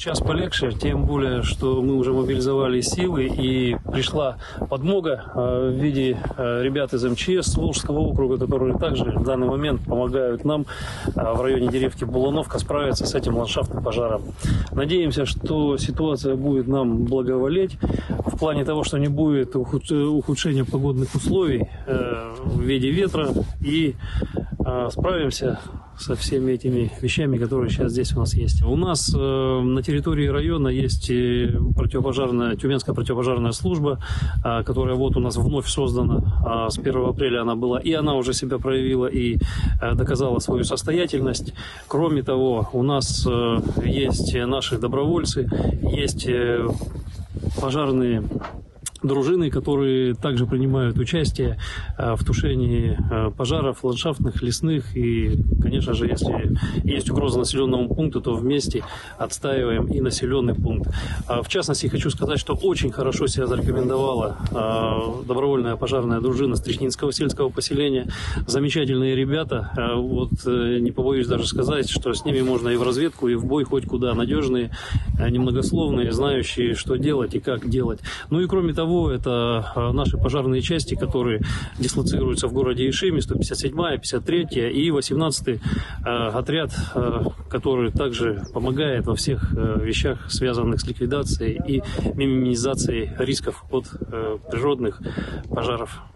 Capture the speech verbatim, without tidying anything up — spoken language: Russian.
Сейчас полегче, тем более, что мы уже мобилизовали силы и пришла подмога в виде ребят из эм че эс Волжского округа, которые также в данный момент помогают нам в районе деревни Булановка справиться с этим ландшафтным пожаром. Надеемся, что ситуация будет нам благоволеть в плане того, что не будет ухудшения погодных условий в виде ветра, и справимся со всеми этими вещами, которые сейчас здесь у нас есть. У нас э, на территории района есть противопожарная, Тюменская противопожарная служба, э, которая вот у нас вновь создана. Э, с первого апреля она была, и она уже себя проявила и э, доказала свою состоятельность. Кроме того, у нас э, есть наши добровольцы, есть э, пожарные дружины, которые также принимают участие в тушении пожаров ландшафтных, лесных. И, конечно же, если есть угроза населенному пункту, то вместе отстаиваем и населенный пункт. В частности, хочу сказать, что очень хорошо себя зарекомендовала добровольная пожарная дружина Стричнинского сельского поселения. Замечательные ребята. Вот не побоюсь даже сказать, что с ними можно и в разведку, и в бой хоть куда. Надежные, немногословные, знающие, что делать и как делать. Ну и кроме того, это наши пожарные части, которые дислоцируются в городе Ишиме, сто пятьдесят седьмая, пятьдесят третья и восемнадцатый э, отряд, э, который также помогает во всех э, вещах, связанных с ликвидацией и минимизацией рисков от э, природных пожаров.